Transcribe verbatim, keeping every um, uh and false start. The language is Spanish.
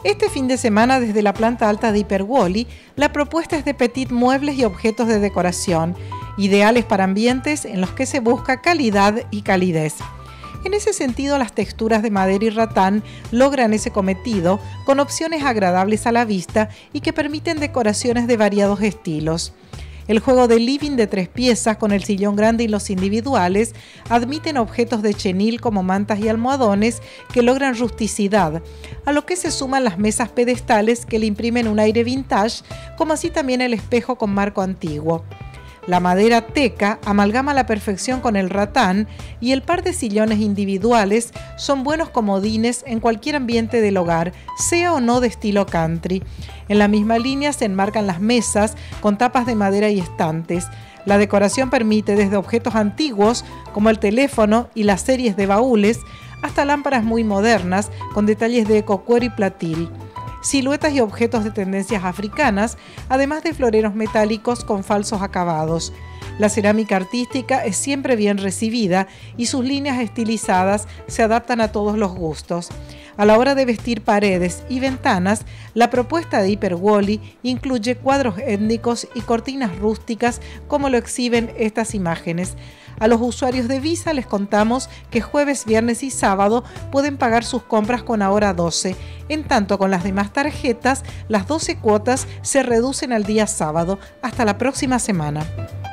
Este fin de semana, desde la planta alta de Hyper Wally, la propuesta es de petit muebles y objetos de decoración, ideales para ambientes en los que se busca calidad y calidez. En ese sentido, las texturas de madera y ratán logran ese cometido con opciones agradables a la vista y que permiten decoraciones de variados estilos. El juego de living de tres piezas con el sillón grande y los individuales admiten objetos de chenil como mantas y almohadones que logran rusticidad, a lo que se suman las mesas pedestales que le imprimen un aire vintage, como así también el espejo con marco antiguo. La madera teca amalgama a la perfección con el ratán y el par de sillones individuales son buenos comodines en cualquier ambiente del hogar, sea o no de estilo country. En la misma línea se enmarcan las mesas con tapas de madera y estantes. La decoración permite desde objetos antiguos como el teléfono y las series de baúles hasta lámparas muy modernas con detalles de ecocuero y platil, siluetas y objetos de tendencias africanas, además de floreros metálicos con falsos acabados. La cerámica artística es siempre bien recibida y sus líneas estilizadas se adaptan a todos los gustos. A la hora de vestir paredes y ventanas, la propuesta de Hyper Wally incluye cuadros étnicos y cortinas rústicas como lo exhiben estas imágenes. A los usuarios de Visa les contamos que jueves, viernes y sábado pueden pagar sus compras con Ahora doce. En tanto, con las demás tarjetas, las doce cuotas se reducen al día sábado. Hasta la próxima semana.